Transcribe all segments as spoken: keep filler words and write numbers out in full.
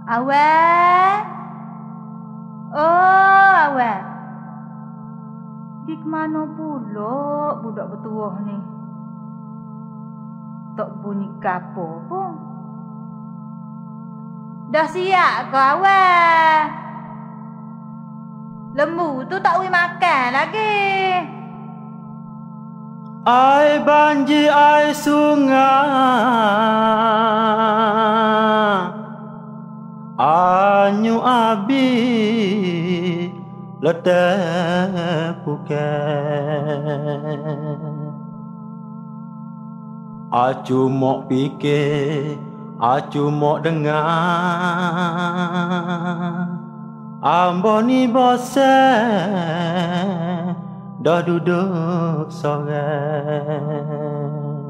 Awal. Oh, awal. Di kemana pula budak bertuah ni? Tak bunyi kapo pun. Dah siap ke awal? Lembu tu tak boleh makan lagi. Ai banjir ai sungai, anyu abi letak pukai. Acu mok fikir, acu mok dengar, ambo ni bosan dah duduk sorang.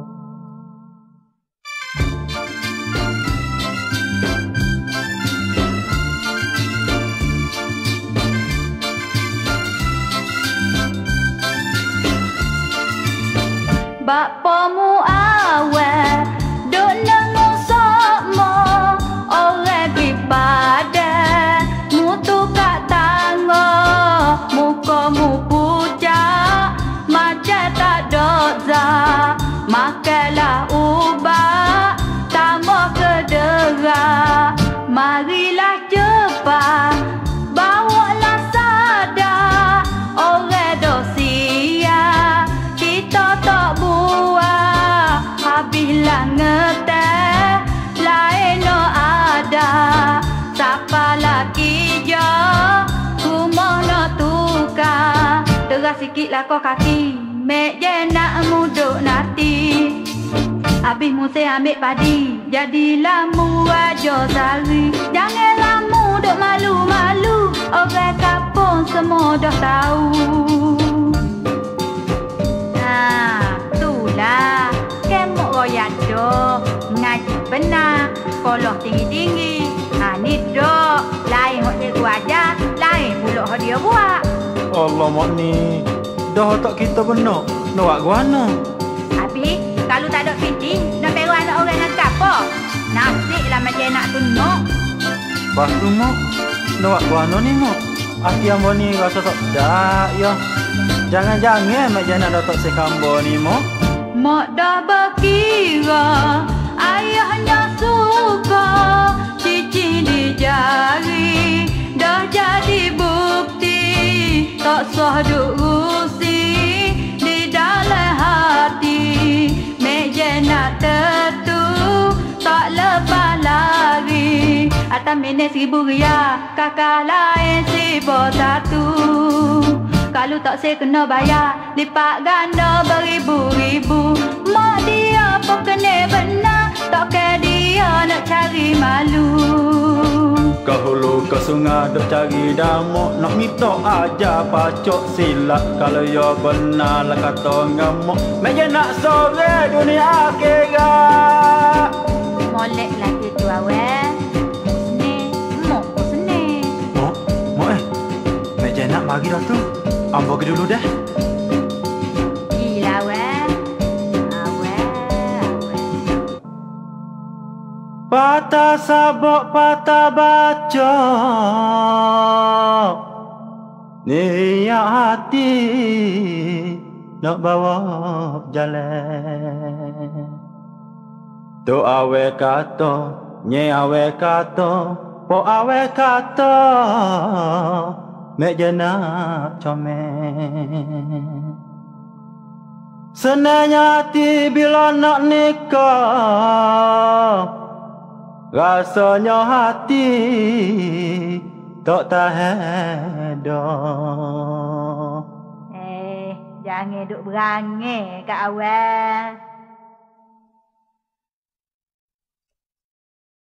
Bapamu awal duk nemu sokmo orang pipada mutu kat tangga mukamu pucat macam tak doza makanlah ubat tambah kedera marilah cepat bawalah sadar orang dosia kita tak buat habislah ngeteh lain no ada siapa lagi je rumah no tukar deras sikitlah kau kaki mek je nak muduk nanti habis musim ambil padi jadilah mu aja sari janganlah muduk malu-malu orang kampung semua dah tahu. Itulah kemok royak do ngaji benar sekolah tinggi-tinggi ha ni dok lain hok cikgu ajar lain pula hok dia buat. Allah mak ni dah tak kita benar nak buat guana. Habis kalau tak ada piti nak peru anak orang nak apa nasiklah macam nak tunuk. Pas tu mak nak buat guana ni mak hati ambo ni rasa tak dak ya. Jangan-jangan mak jangan datuk sekambo ni mak. Mak dah berkira ayahnya suka cici di jari dah jadi bukti tak sah duk rusi di dalam hati meja nak tertu tak lepas lari atas minit seribu ria kakak lain seribu satu. Kalau tak saya kena bayar lipat ganda beribu-ribu mak dia pun kena benar takkan dia nak cari malu. Kau hulu ke sungai duk cari damuk nak minta aja pacok silap kalau ya benar lah kata ngamuk meja nak sore dunia akhirat. Molek lagi tu awal seni mok seni mok mok eh meja nak mari dah tu ambo ke dulu dah. Gila awal awal awal patah sabok patah baca niat hati nak bawa jalan tu awe kata nye awe kata po awe kata mek jenak comel senanya hati bila nak nikah rasanya hati tak tahan dah. Eh jangan duk berangai kat awal.